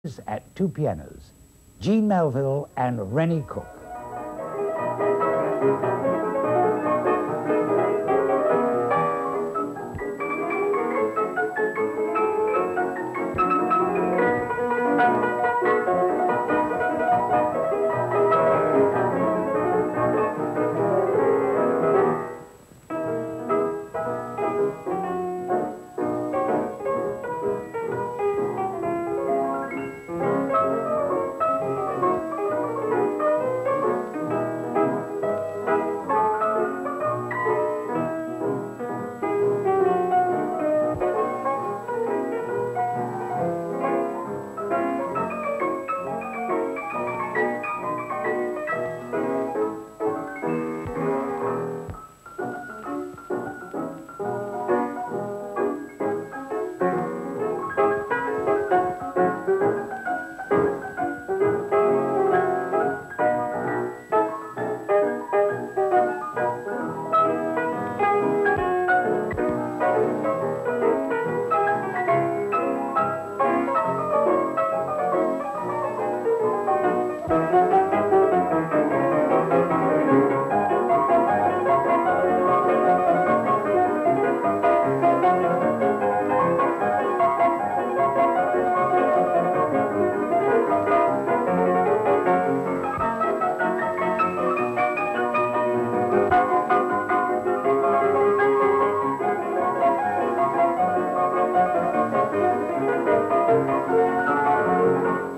at two pianos, Jean Melville and Rennie Cook.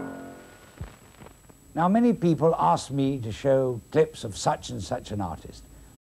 Now, many people ask me to show clips of such and such an artist.